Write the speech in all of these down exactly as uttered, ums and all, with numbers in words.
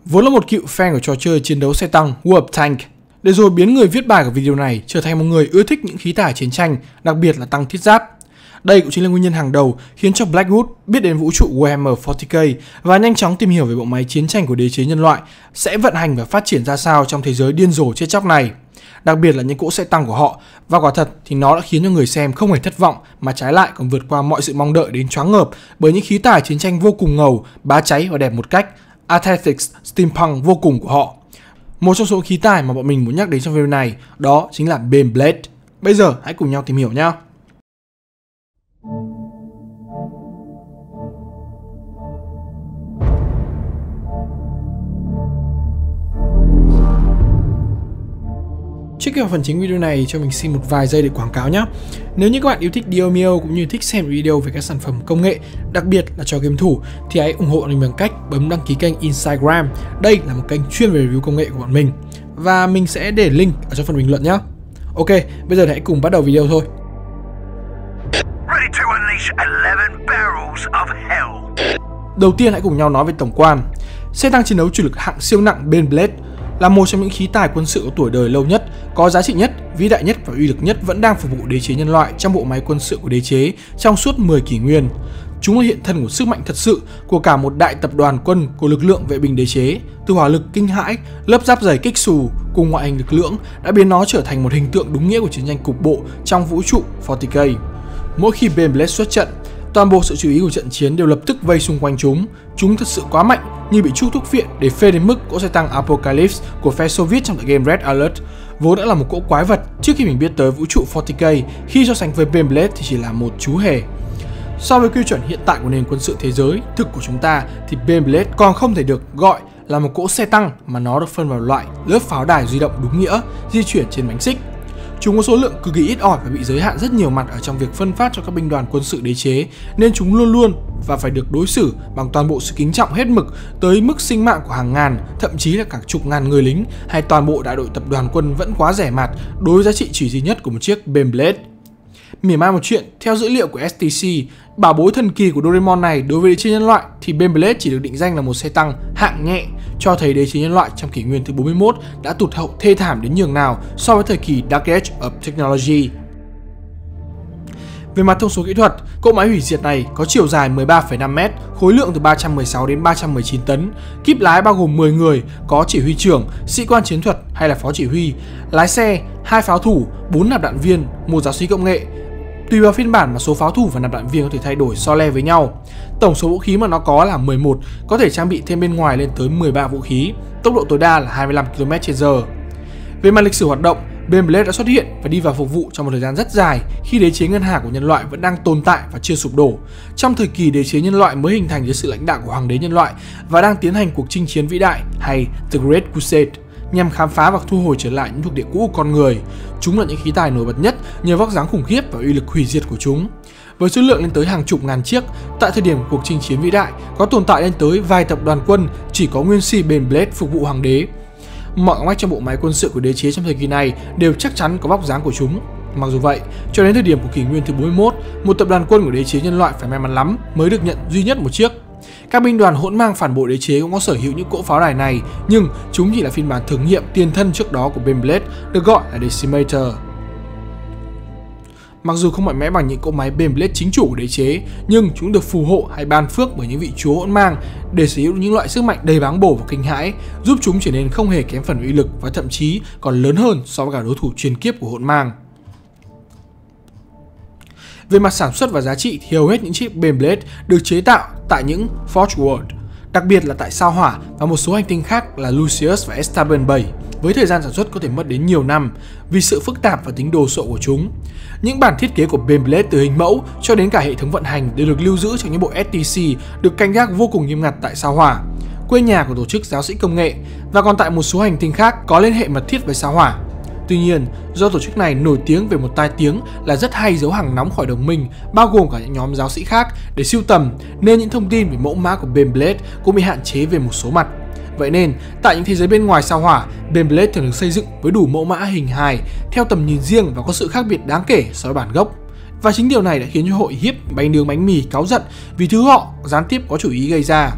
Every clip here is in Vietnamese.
vốn là một cựu fan của trò chơi chiến đấu xe tăng War of Tanks, để rồi biến người viết bài của video này trở thành một người ưa thích những khí tải chiến tranh, đặc biệt là tăng thiết giáp. Đây cũng chính là nguyên nhân hàng đầu khiến cho Blackwood biết đến vũ trụ Warhammer bốn mươi K và nhanh chóng tìm hiểu về bộ máy chiến tranh của đế chế nhân loại sẽ vận hành và phát triển ra sao trong thế giới điên rồ chết chóc này. Đặc biệt là những cỗ xe tăng của họ, và quả thật thì nó đã khiến cho người xem không hề thất vọng mà trái lại còn vượt qua mọi sự mong đợi đến choáng ngợp bởi những khí tải chiến tranh vô cùng ngầu, bá cháy và đẹp một cách Aesthetics Steampunk vô cùng của họ. Một trong số khí tải mà bọn mình muốn nhắc đến trong video này đó chính là Baneblade. Bây giờ hãy cùng nhau tìm hiểu nhé. Trước khi vào phần chính video này, cho mình xin một vài giây để quảng cáo nhé. Nếu như các bạn yêu thích Diomio cũng như thích xem video về các sản phẩm công nghệ, đặc biệt là cho game thủ, thì hãy ủng hộ mình bằng cách bấm đăng ký kênh Instagram. Đây là một kênh chuyên về review công nghệ của bọn mình. Và mình sẽ để link ở trong phần bình luận nhé. Ok, bây giờ hãy cùng bắt đầu video thôi. Đầu tiên hãy cùng nhau nói về tổng quan. Xe tăng chiến đấu chủ lực hạng siêu nặng Baneblade là một trong những khí tài quân sự có tuổi đời lâu nhất, có giá trị nhất, vĩ đại nhất và uy lực nhất vẫn đang phục vụ đế chế nhân loại trong bộ máy quân sự của đế chế trong suốt mười kỷ nguyên. Chúng là hiện thân của sức mạnh thật sự của cả một đại tập đoàn quân của lực lượng vệ binh đế chế, từ hỏa lực kinh hãi, lớp giáp dày kích xù cùng ngoại hình lực lưỡng đã biến nó trở thành một hình tượng đúng nghĩa của chiến tranh cục bộ trong vũ trụ bốn mươi K. Mỗi khi Baneblade xuất trận, toàn bộ sự chú ý của trận chiến đều lập tức vây xung quanh chúng. Chúng thật sự quá mạnh, như bị chuốc thuốc phiện để phê đến mức cỗ xe tăng Apocalypse của phe Xô Viết trong tựa game Red Alert vốn đã là một cỗ quái vật trước khi mình biết tới vũ trụ bốn mươi K, khi so sánh với Baneblade thì chỉ là một chú hề. So với quy chuẩn hiện tại của nền quân sự thế giới thực của chúng ta thì Baneblade còn không thể được gọi là một cỗ xe tăng mà nó được phân vào loại lớp pháo đài di động đúng nghĩa, di chuyển trên bánh xích. Chúng có số lượng cực kỳ ít ỏi và bị giới hạn rất nhiều mặt ở trong việc phân phát cho các binh đoàn quân sự đế chế, nên chúng luôn luôn và phải được đối xử bằng toàn bộ sự kính trọng hết mực tới mức sinh mạng của hàng ngàn, thậm chí là cả chục ngàn người lính hay toàn bộ đại đội tập đoàn quân vẫn quá rẻ mạt đối với giá trị chỉ duy nhất của một chiếc Baneblade. Mỉa mai một chuyện, theo dữ liệu của ét tê xê, bảo bối thần kỳ của Doraemon này đối với đế chế nhân loại thì Baneblade chỉ được định danh là một xe tăng hạng nhẹ, cho thấy đế chế nhân loại trong kỷ nguyên thứ bốn mươi mốt đã tụt hậu thê thảm đến nhường nào so với thời kỳ Dark Age of Technology. Về mặt thông số kỹ thuật, cỗ máy hủy diệt này có chiều dài mười ba phẩy năm mét, khối lượng từ ba trăm mười sáu đến ba trăm mười chín tấn, kíp lái bao gồm mười người, có chỉ huy trưởng, sĩ quan chiến thuật hay là phó chỉ huy, lái xe, hai pháo thủ, bốn nạp đạn viên, một giáo sĩ công nghệ. Tùy vào phiên bản mà số pháo thủ và nạp đạn viên có thể thay đổi so le với nhau. Tổng số vũ khí mà nó có là mười một, có thể trang bị thêm bên ngoài lên tới mười ba vũ khí, tốc độ tối đa là hai mươi lăm ki lô mét trên giờ. Về mặt lịch sử hoạt động, Baneblade đã xuất hiện và đi vào phục vụ trong một thời gian rất dài khi đế chế ngân hà của nhân loại vẫn đang tồn tại và chưa sụp đổ. Trong thời kỳ đế chế nhân loại mới hình thành dưới sự lãnh đạo của hoàng đế nhân loại và đang tiến hành cuộc chinh chiến vĩ đại hay The Great Crusade nhằm khám phá và thu hồi trở lại những thuộc địa cũ của con người. Chúng là những khí tài nổi bật nhất nhờ vóc dáng khủng khiếp và uy lực hủy diệt của chúng. Với số lượng lên tới hàng chục ngàn chiếc, tại thời điểm cuộc chinh chiến vĩ đại có tồn tại lên tới vài tập đoàn quân chỉ có nguyên si Baneblade phục vụ hoàng đế. Mọi ngóc ngách trong bộ máy quân sự của đế chế trong thời kỳ này đều chắc chắn có vóc dáng của chúng. Mặc dù vậy, cho đến thời điểm của kỷ nguyên thứ bốn mươi mốt, một tập đoàn quân của đế chế nhân loại phải may mắn lắm mới được nhận duy nhất một chiếc. Các binh đoàn hỗn mang phản bội đế chế cũng có sở hữu những cỗ pháo đài này, nhưng chúng chỉ là phiên bản thử nghiệm tiền thân trước đó của Baneblade, được gọi là Decimator. Mặc dù không mạnh mẽ bằng những cỗ máy Baneblade chính chủ của đế chế, nhưng chúng được phù hộ hay ban phước bởi những vị chúa hỗn mang để sở hữu những loại sức mạnh đầy báng bổ và kinh hãi, giúp chúng trở nên không hề kém phần uy lực và thậm chí còn lớn hơn so với cả đối thủ truyền kiếp của hỗn mang. Về mặt sản xuất và giá trị thì hầu hết những chiếc Baneblade được chế tạo tại những Forge World, đặc biệt là tại sao Hỏa và một số hành tinh khác là Lucius và Estaban bảy, với thời gian sản xuất có thể mất đến nhiều năm vì sự phức tạp và tính đồ sộ của chúng. Những bản thiết kế của Baneblade từ hình mẫu cho đến cả hệ thống vận hành đều được lưu giữ trong những bộ ét tê xê được canh gác vô cùng nghiêm ngặt tại sao Hỏa, quê nhà của tổ chức giáo sĩ công nghệ, và còn tại một số hành tinh khác có liên hệ mật thiết với sao Hỏa. Tuy nhiên, do tổ chức này nổi tiếng về một tai tiếng là rất hay giấu hàng nóng khỏi đồng minh, bao gồm cả những nhóm giáo sĩ khác để sưu tầm, nên những thông tin về mẫu mã của Baneblade cũng bị hạn chế về một số mặt. Vậy nên, tại những thế giới bên ngoài sao Hỏa, Baneblade thường được xây dựng với đủ mẫu mã hình hài, theo tầm nhìn riêng và có sự khác biệt đáng kể so với bản gốc. Và chính điều này đã khiến cho hội hiếp bánh nướng bánh mì cáu giận vì thứ họ gián tiếp có chủ ý gây ra.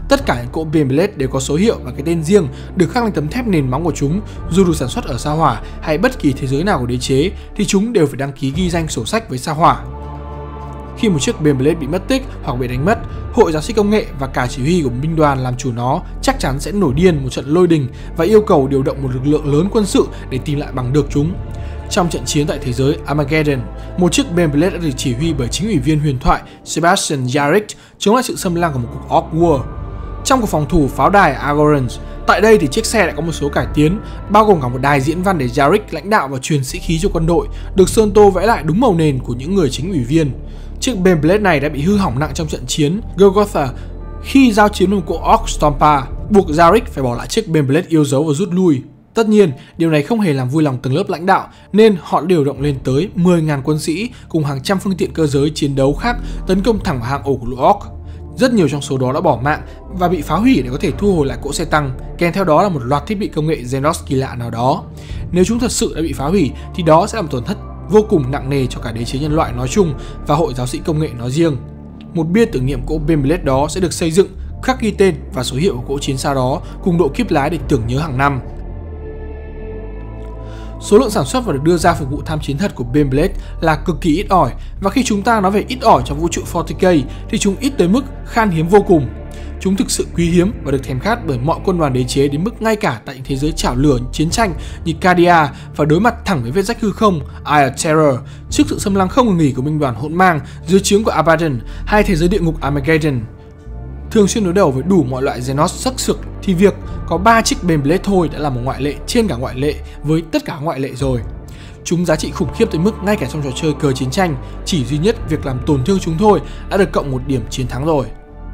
Tất cả những cỗ Baneblade đều có số hiệu và cái tên riêng được khắc lên tấm thép nền móng của chúng. Dù được sản xuất ở Sao Hỏa hay bất kỳ thế giới nào của đế chế thì chúng đều phải đăng ký ghi danh sổ sách với Sao Hỏa. Khi một chiếc Baneblade bị mất tích hoặc bị đánh mất, Hội Giáo sĩ Công nghệ và cả chỉ huy của binh đoàn làm chủ nó chắc chắn sẽ nổi điên một trận lôi đình và yêu cầu điều động một lực lượng lớn quân sự để tìm lại bằng được chúng. Trong trận chiến tại thế giới Armageddon, một chiếc Baneblade đã được chỉ huy bởi chính ủy viên huyền thoại Sebastian Yarrick chống lại sự xâm lăng của một cuộc Orc War. Trong cuộc phòng thủ pháo đài Agorans, tại đây thì chiếc xe đã có một số cải tiến, bao gồm cả một đài diễn văn để Yarrick lãnh đạo và truyền sĩ khí cho quân đội, được sơn tô vẽ lại đúng màu nền của những người chính ủy viên. Chiếc Baneblade này đã bị hư hỏng nặng trong trận chiến Golgotha khi giao chiến với một cỗ Orc Stomper, buộc Yarrick phải bỏ lại chiếc Baneblade yêu dấu và rút lui. Tất nhiên, điều này không hề làm vui lòng tầng lớp lãnh đạo, nên họ điều động lên tới mười nghìn quân sĩ cùng hàng trăm phương tiện cơ giới chiến đấu khác tấn công thẳng vào hang ổ của lũ Orc. Rất nhiều trong số đó đã bỏ mạng và bị phá hủy để có thể thu hồi lại cỗ xe tăng, kèm theo đó là một loạt thiết bị công nghệ Xenos kỳ lạ nào đó. Nếu chúng thật sự đã bị phá hủy thì đó sẽ làm tổn thất vô cùng nặng nề cho cả đế chế nhân loại nói chung và Hội Giáo sĩ Công nghệ nói riêng. Một bia tưởng niệm cỗ Baneblade đó sẽ được xây dựng, khắc ghi tên và số hiệu của cỗ chiến xa đó cùng độ kíp lái để tưởng nhớ hàng năm. Số lượng sản xuất và được đưa ra phục vụ tham chiến thật của Baneblade là cực kỳ ít ỏi, và khi chúng ta nói về ít ỏi trong vũ trụ bốn mươi K thì chúng ít tới mức khan hiếm vô cùng. Chúng thực sự quý hiếm và được thèm khát bởi mọi quân đoàn đế chế đến mức ngay cả tại những thế giới chảo lửa chiến tranh như Cadia phải đối mặt thẳng với vết rách hư không Eye of Terror trước sự xâm lăng không ngừng nghỉ của binh đoàn hỗn mang dưới trướng của Abaddon hay thế giới địa ngục Armageddon. Thường xuyên đối đầu với đủ mọi loại Xenos sắc sược thì việc có ba chiếc Baneblade thôi đã là một ngoại lệ trên cả ngoại lệ với tất cả ngoại lệ rồi. Chúng giá trị khủng khiếp tới mức ngay cả trong trò chơi cờ chiến tranh, chỉ duy nhất việc làm tổn thương chúng thôi đã được cộng một điểm chiến thắng rồi.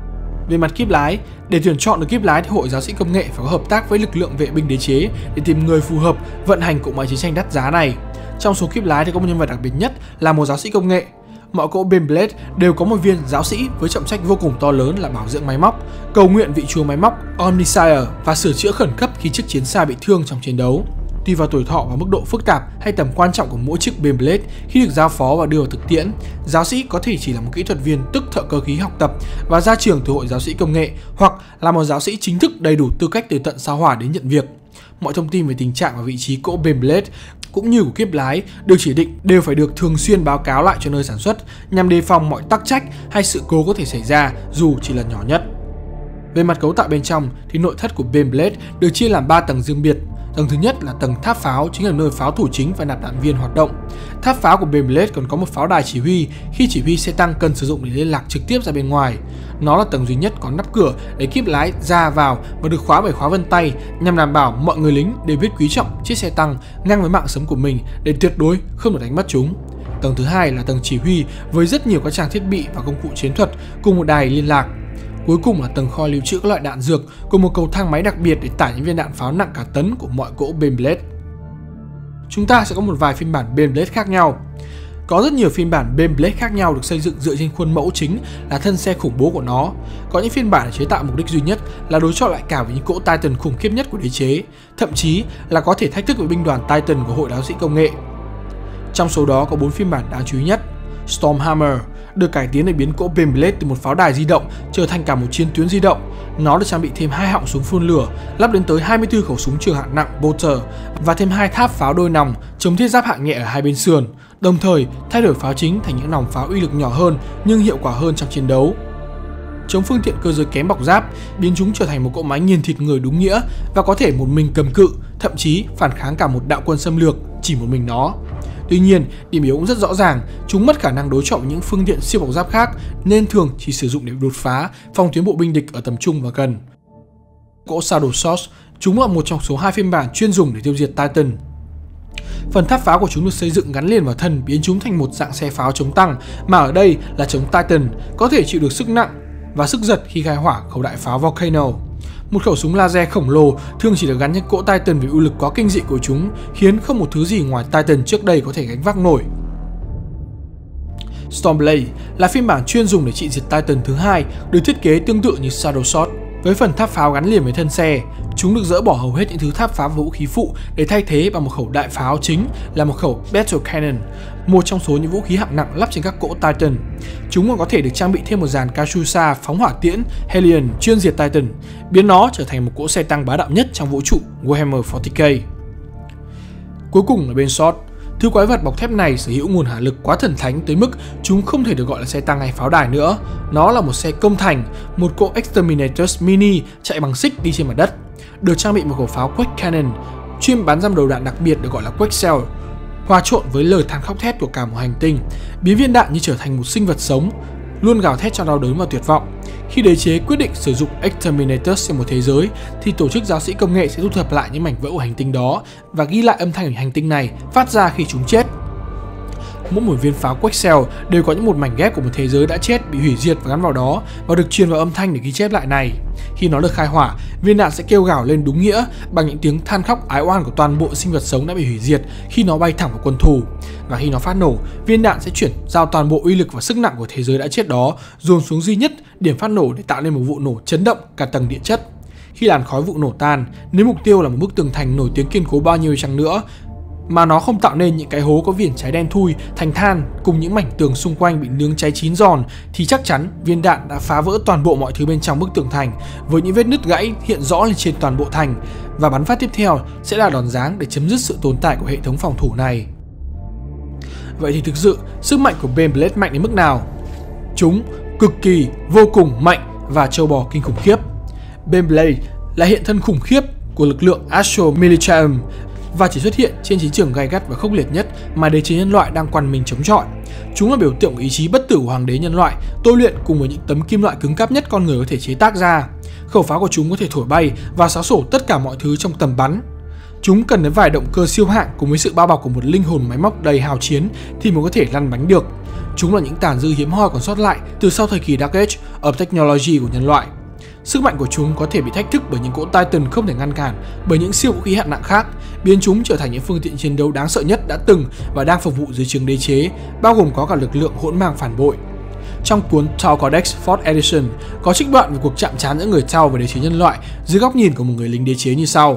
Về mặt kíp lái, để tuyển chọn được kíp lái thì Hội Giáo sĩ Công nghệ phải có hợp tác với lực lượng vệ binh đế chế để tìm người phù hợp vận hành cỗ máy chiến tranh đắt giá này. Trong số kíp lái thì có một nhân vật đặc biệt nhất là một giáo sĩ công nghệ. Mọi cỗ Baneblade đều có một viên giáo sĩ với trọng trách vô cùng to lớn là bảo dưỡng máy móc, cầu nguyện vị chúa máy móc Omnisire và sửa chữa khẩn cấp khi chiếc chiến xa bị thương trong chiến đấu. Tùy vào tuổi thọ và mức độ phức tạp hay tầm quan trọng của mỗi chiếc Baneblade khi được giao phó và đưa vào thực tiễn, giáo sĩ có thể chỉ là một kỹ thuật viên tức thợ cơ khí học tập và ra trường từ Hội Giáo sĩ Công nghệ, hoặc là một giáo sĩ chính thức đầy đủ tư cách từ tận Sao Hỏa đến nhận việc. Mọi thông tin về tình trạng và vị trí cỗ Baneblade cũng như của kíp lái được chỉ định đều phải được thường xuyên báo cáo lại cho nơi sản xuất nhằm đề phòng mọi tắc trách hay sự cố có thể xảy ra dù chỉ là nhỏ nhất. Về mặt cấu tạo bên trong thì nội thất của Baneblade được chia làm ba tầng riêng biệt. Tầng thứ nhất là tầng tháp pháo, chính là nơi pháo thủ chính và nạp đạn viên hoạt động. Tháp pháo của Baneblade còn có một pháo đài chỉ huy khi chỉ huy xe tăng cần sử dụng để liên lạc trực tiếp ra bên ngoài. Nó là tầng duy nhất có nắp cửa để kíp lái ra vào và được khóa bởi khóa vân tay nhằm đảm bảo mọi người lính đều biết quý trọng chiếc xe tăng ngang với mạng sống của mình để tuyệt đối không được đánh mất chúng. Tầng thứ hai là tầng chỉ huy với rất nhiều các trang thiết bị và công cụ chiến thuật cùng một đài liên lạc. Cuối cùng là tầng kho lưu trữ các loại đạn dược cùng một cầu thang máy đặc biệt để tải những viên đạn pháo nặng cả tấn của mọi cỗ Baneblade. Chúng ta sẽ có một vài phiên bản Baneblade khác nhau. Có rất nhiều phiên bản Baneblade khác nhau được xây dựng dựa trên khuôn mẫu chính là thân xe khủng bố của nó. Có những phiên bản chế tạo mục đích duy nhất là đối chọi lại cả với những cỗ Titan khủng khiếp nhất của đế chế, thậm chí là có thể thách thức với binh đoàn Titan của Hội Giáo sĩ Công nghệ. Trong số đó có bốn phiên bản đáng chú ý nhất. Stormhammer được cải tiến để biến cỗ Baneblade từ một pháo đài di động trở thành cả một chiến tuyến di động. Nó được trang bị thêm hai họng súng phun lửa, lắp đến tới hai mươi tư khẩu súng trường hạng nặng Bolter và thêm hai tháp pháo đôi nòng chống thiết giáp hạng nhẹ ở hai bên sườn, đồng thời thay đổi pháo chính thành những nòng pháo uy lực nhỏ hơn nhưng hiệu quả hơn trong chiến đấu. Chống phương tiện cơ giới kém bọc giáp, biến chúng trở thành một cỗ máy nghiền thịt người đúng nghĩa và có thể một mình cầm cự, thậm chí phản kháng cả một đạo quân xâm lược chỉ một mình nó. Tuy nhiên, điểm yếu cũng rất rõ ràng, chúng mất khả năng đối chọi với những phương tiện siêu bọc giáp khác nên thường chỉ sử dụng để đột phá, phòng tuyến bộ binh địch ở tầm trung và gần. Cỗ Shadow Source, chúng là một trong số hai phiên bản chuyên dùng để tiêu diệt Titan. Phần tháp pháo của chúng được xây dựng gắn liền vào thân biến chúng thành một dạng xe pháo chống tăng, mà ở đây là chống Titan, có thể chịu được sức nặng và sức giật khi khai hỏa khẩu đại pháo Volcano. Một khẩu súng laser khổng lồ thường chỉ được gắn trên cỗ Titan vì uy lực quá kinh dị của chúng, khiến không một thứ gì ngoài Titan trước đây có thể gánh vác nổi. Stormblade là phiên bản chuyên dùng để trị diệt Titan thứ hai, được thiết kế tương tự như Shadow Sword. Với phần tháp pháo gắn liền với thân xe, chúng được dỡ bỏ hầu hết những thứ tháp pháo và vũ khí phụ để thay thế bằng một khẩu đại pháo chính là một khẩu Battle Cannon, một trong số những vũ khí hạng nặng lắp trên các cỗ Titan. Chúng còn có thể được trang bị thêm một dàn Katyusha phóng hỏa tiễn Hellion chuyên diệt Titan, biến nó trở thành một cỗ xe tăng bá đạo nhất trong vũ trụ Warhammer bốn mươi K. Cuối cùng là bên Sword. Thứ quái vật bọc thép này sở hữu nguồn hỏa lực quá thần thánh tới mức chúng không thể được gọi là xe tăng hay pháo đài nữa. Nó là một xe công thành, một cỗ Exterminators Mini chạy bằng xích đi trên mặt đất, được trang bị một khẩu pháo Quake Cannon chuyên bắn răm đầu đạn đặc biệt được gọi là Quake Cell, hòa trộn với lời than khóc thét của cả một hành tinh, biến viên đạn như trở thành một sinh vật sống, luôn gào thét trong đau đớn và tuyệt vọng. Khi đế chế quyết định sử dụng Exterminators trên một thế giới, thì tổ chức giáo sĩ công nghệ sẽ thu thập lại những mảnh vỡ của hành tinh đó và ghi lại âm thanh của hành tinh này phát ra khi chúng chết. Mỗi một viên pháo Quake Cell đều có những một mảnh ghép của một thế giới đã chết bị hủy diệt và gắn vào đó và được truyền vào âm thanh để ghi chép lại này. Khi nó được khai hỏa, viên đạn sẽ kêu gào lên đúng nghĩa bằng những tiếng than khóc ái oan của toàn bộ sinh vật sống đã bị hủy diệt khi nó bay thẳng vào quân thù. Và khi nó phát nổ, viên đạn sẽ chuyển giao toàn bộ uy lực và sức nặng của thế giới đã chết đó dồn xuống duy nhất điểm phát nổ để tạo nên một vụ nổ chấn động cả tầng địa chất. Khi làn khói vụ nổ tan, nếu mục tiêu là một bức tường thành nổi tiếng kiên cố bao nhiêu chăng nữa, mà nó không tạo nên những cái hố có viền cháy đen thui thành than cùng những mảnh tường xung quanh bị nướng cháy chín giòn, thì chắc chắn viên đạn đã phá vỡ toàn bộ mọi thứ bên trong bức tường thành, với những vết nứt gãy hiện rõ lên trên toàn bộ thành, và bắn phát tiếp theo sẽ là đòn giáng để chấm dứt sự tồn tại của hệ thống phòng thủ này. Vậy thì thực sự sức mạnh của Baneblade mạnh đến mức nào? Chúng cực kỳ vô cùng mạnh và trâu bò kinh khủng khiếp. Baneblade là hiện thân khủng khiếp của lực lượng Astral Militiarum và chỉ xuất hiện trên chiến trường gay gắt và khốc liệt nhất mà đế chế nhân loại đang quằn mình chống chọi. Chúng là biểu tượng của ý chí bất tử của hoàng đế nhân loại, tôi luyện cùng với những tấm kim loại cứng cáp nhất con người có thể chế tác ra. Khẩu pháo của chúng có thể thổi bay và xáo sổ tất cả mọi thứ trong tầm bắn. Chúng cần đến vài động cơ siêu hạng cùng với sự bao bọc của một linh hồn máy móc đầy hào chiến thì mới có thể lăn bánh được. Chúng là những tàn dư hiếm hoi còn sót lại từ sau thời kỳ Dark Age of Technology của nhân loại. Sức mạnh của chúng có thể bị thách thức bởi những cỗ Titan không thể ngăn cản bởi những siêu vũ khí hạng nặng khác, biến chúng trở thành những phương tiện chiến đấu đáng sợ nhất đã từng và đang phục vụ dưới trướng đế chế, bao gồm có cả lực lượng hỗn mang phản bội. Trong cuốn Tau Codex fourth Edition có trích đoạn về cuộc chạm trán giữa người Tau và đế chế nhân loại dưới góc nhìn của một người lính đế chế như sau.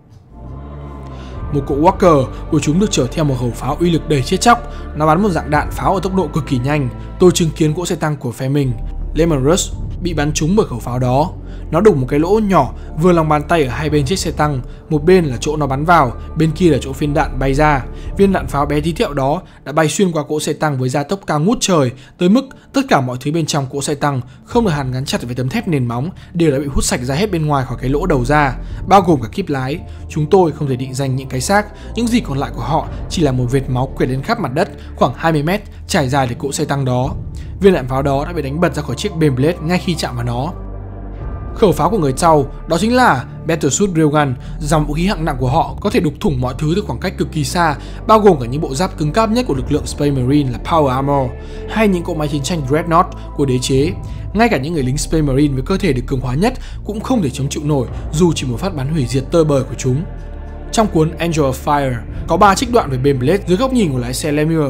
Một cỗ Walker của chúng được chở theo một khẩu pháo uy lực đầy chết chóc, nó bắn một dạng đạn pháo ở tốc độ cực kỳ nhanh. Tôi chứng kiến cỗ xe tăng của phe mình, Lemon Rush, bị bắn trúng bởi khẩu pháo đó. Nó đục một cái lỗ nhỏ vừa lòng bàn tay ở hai bên chiếc xe tăng, một bên là chỗ nó bắn vào, bên kia là chỗ viên đạn bay ra. Viên đạn pháo bé tí tẹo đó đã bay xuyên qua cỗ xe tăng với gia tốc cao ngút trời, tới mức tất cả mọi thứ bên trong cỗ xe tăng không được hàn gắn chặt với tấm thép nền móng đều đã bị hút sạch ra hết bên ngoài khỏi cái lỗ đầu ra, bao gồm cả kíp lái. Chúng tôi không thể định danh những cái xác, những gì còn lại của họ chỉ là một vệt máu quệt lên khắp mặt đất khoảng hai mươi mét trải dài để cỗ xe tăng đó. Viên đạn pháo đó đã bị đánh bật ra khỏi chiếc Baneblade ngay khi chạm vào nó. Khẩu pháo của người Tau đó chính là Battlesuit Railgun, dòng vũ khí hạng nặng của họ có thể đục thủng mọi thứ từ khoảng cách cực kỳ xa, bao gồm cả những bộ giáp cứng cáp nhất của lực lượng Space Marine là Power Armor, hay những cỗ máy chiến tranh Dreadnought của đế chế. Ngay cả những người lính Space Marine với cơ thể được cường hóa nhất cũng không thể chống chịu nổi dù chỉ một phát bắn hủy diệt tơi bời của chúng. Trong cuốn Angel of Fire có ba trích đoạn về Baneblade dưới góc nhìn của lái xe Lemure.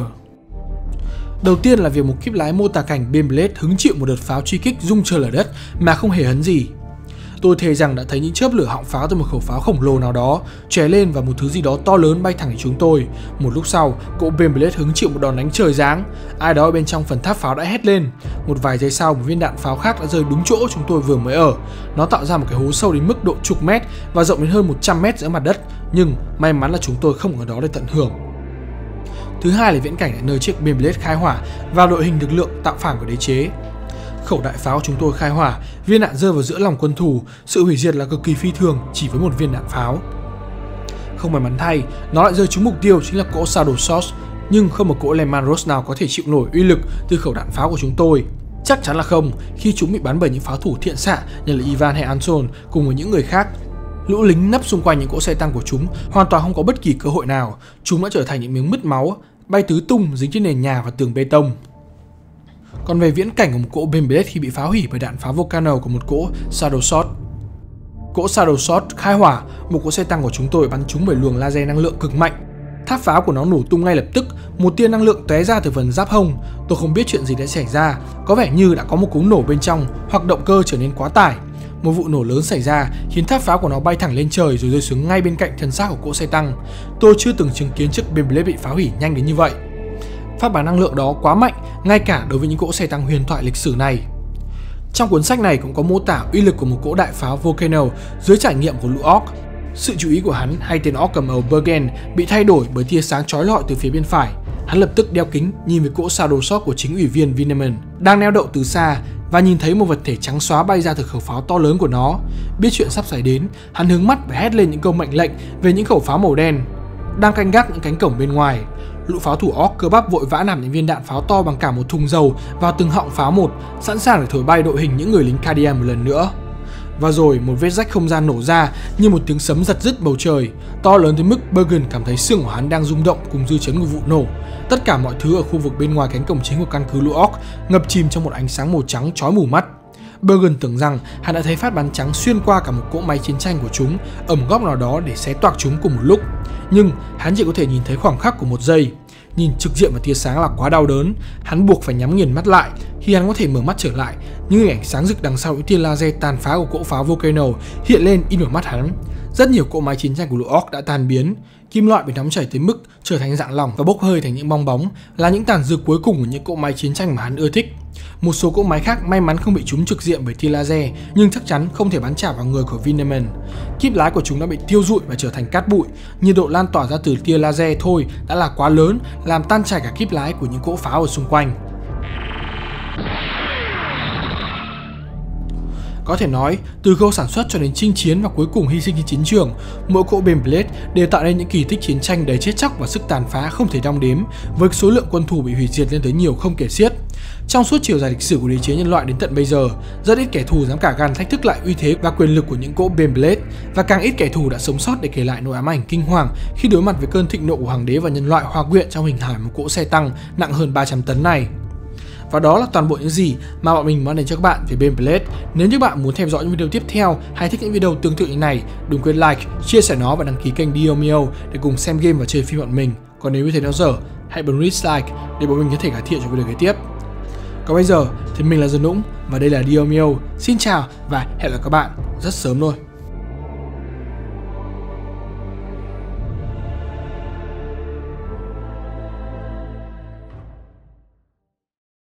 Đầu tiên là việc một kíp lái mô tả cảnh Baneblade hứng chịu một đợt pháo truy kích rung trời lở đất mà không hề hấn gì. Tôi thề rằng đã thấy những chớp lửa họng pháo từ một khẩu pháo khổng lồ nào đó chóe lên và một thứ gì đó to lớn bay thẳng đến chúng tôi. Một lúc sau, cỗ Baneblade hứng chịu một đòn đánh trời giáng. Ai đó ở bên trong phần tháp pháo đã hét lên. Một vài giây sau, một viên đạn pháo khác đã rơi đúng chỗ chúng tôi vừa mới ở. Nó tạo ra một cái hố sâu đến mức độ chục mét và rộng đến hơn một trăm mét giữa mặt đất. Nhưng may mắn là chúng tôi không ở đó để tận hưởng. Thứ hai là viễn cảnh tại nơi chiếc Baneblade khai hỏa và đội hình lực lượng tạo phản của đế chế. Khẩu đại pháo chúng tôi khai hỏa, viên đạn rơi vào giữa lòng quân thù, sự hủy diệt là cực kỳ phi thường chỉ với một viên đạn pháo. Không may mắn thay, nó lại rơi trúng mục tiêu chính là cỗ Shadow Source, nhưng không một cỗ Lemon Rush nào có thể chịu nổi uy lực từ khẩu đạn pháo của chúng tôi. Chắc chắn là không, khi chúng bị bắn bởi những pháo thủ thiện xạ như là Ivan hay Anton cùng với những người khác. Lũ lính nấp xung quanh những cỗ xe tăng của chúng hoàn toàn không có bất kỳ cơ hội nào. Chúng đã trở thành những miếng mứt máu, bay tứ tung dính trên nền nhà và tường bê tông. Còn về viễn cảnh của một cỗ Baneblade khi bị phá hủy bởi đạn pháo Volcano của một cỗ Shadow Sword. Cỗ Shadow Sword khai hỏa, một cỗ xe tăng của chúng tôi bắn trúng bởi luồng laser năng lượng cực mạnh. Tháp pháo của nó nổ tung ngay lập tức, một tia năng lượng tóe ra từ phần giáp hông. Tôi không biết chuyện gì đã xảy ra, có vẻ như đã có một cú nổ bên trong hoặc động cơ trở nên quá tải. Một vụ nổ lớn xảy ra khiến tháp pháo của nó bay thẳng lên trời rồi rơi xuống ngay bên cạnh thân xác của cỗ xe tăng. Tôi chưa từng chứng kiến chiếc Baneblade bị phá hủy nhanh đến như vậy. Phát bán năng lượng đó quá mạnh, ngay cả đối với những cỗ xe tăng huyền thoại lịch sử này. Trong cuốn sách này cũng có mô tả uy lực của một cỗ đại pháo Volcano dưới trải nghiệm của lũ Orc. Sự chú ý của hắn hay tên Orc cầm màu Bergen bị thay đổi bởi tia sáng chói lọi từ phía bên phải. Hắn lập tức đeo kính nhìn về cỗ Shadow Shot của chính ủy viên Vindman đang neo đậu từ xa và nhìn thấy một vật thể trắng xóa bay ra từ khẩu pháo to lớn của nó. Biết chuyện sắp xảy đến, hắn hướng mắt và hét lên những câu mệnh lệnh về những khẩu pháo màu đen đang canh gác những cánh cổng bên ngoài. Lũ pháo thủ Orc cơ bắp vội vã nằm những viên đạn pháo to bằng cả một thùng dầu vào từng họng pháo một, sẵn sàng để thổi bay đội hình những người lính Cardian một lần nữa. Và rồi một vết rách không gian nổ ra như một tiếng sấm giật rứt bầu trời, to lớn tới mức Bergen cảm thấy xương của hắn đang rung động cùng dư chấn của vụ nổ. Tất cả mọi thứ ở khu vực bên ngoài cánh cổng chính của căn cứ lũ Orc ngập chìm trong một ánh sáng màu trắng chói mù mắt. Bergen tưởng rằng hắn đã thấy phát bắn trắng xuyên qua cả một cỗ máy chiến tranh của chúng ở một góc nào đó để xé toạc chúng cùng một lúc, nhưng hắn chỉ có thể nhìn thấy khoảng khắc của một giây. Nhìn trực diện vào tia sáng là quá đau đớn, hắn buộc phải nhắm nghiền mắt lại. Khi hắn có thể mở mắt trở lại, những hình ảnh sáng rực đằng sau những tia laser tàn phá của cỗ pháo Volcano hiện lên in vào mắt hắn. Rất nhiều cỗ máy chiến tranh của lũ Orc đã tan biến, kim loại bị nóng chảy tới mức trở thành dạng lỏng và bốc hơi thành những bong bóng, là những tàn dư cuối cùng của những cỗ máy chiến tranh mà hắn ưa thích. Một số cỗ máy khác may mắn không bị trúng trực diện bởi tia laser, nhưng chắc chắn không thể bắn trả vào người của Vindman. Kíp lái của chúng đã bị thiêu rụi và trở thành cát bụi. Nhiệt độ lan tỏa ra từ tia laser thôi đã là quá lớn, làm tan chảy cả kíp lái của những cỗ pháo ở xung quanh. Có thể nói, từ khâu sản xuất cho đến chinh chiến và cuối cùng hy sinh trên chiến trường, mỗi cỗ Baneblade đều tạo nên những kỳ tích chiến tranh đầy chết chóc và sức tàn phá không thể đong đếm, với số lượng quân thủ bị hủy diệt lên tới nhiều không kể xiết. Trong suốt chiều dài lịch sử của đế chế nhân loại đến tận bây giờ, rất ít kẻ thù dám cả gan thách thức lại uy thế và quyền lực của những cỗ Baneblade, và càng ít kẻ thù đã sống sót để kể lại nỗi ám ảnh kinh hoàng khi đối mặt với cơn thịnh nộ của hoàng đế và nhân loại hòa quyện trong hình hài một cỗ xe tăng nặng hơn ba trăm tấn này. Và đó là toàn bộ những gì mà bọn mình mang đến cho các bạn về Baneblade. Nếu như bạn muốn theo dõi những video tiếp theo hay thích những video tương tự như này, đừng quên like, chia sẻ nó và đăng ký kênh Diomio để cùng xem game và chơi phim bọn mình. Còn nếu như thấy nó dở, hãy bấm dislike để bọn mình có thể cải thiện cho video kế tiếp. Còn bây giờ thì mình là Dương Dũng và đây là Diomio. Xin chào và hẹn gặp lại các bạn rất sớm thôi.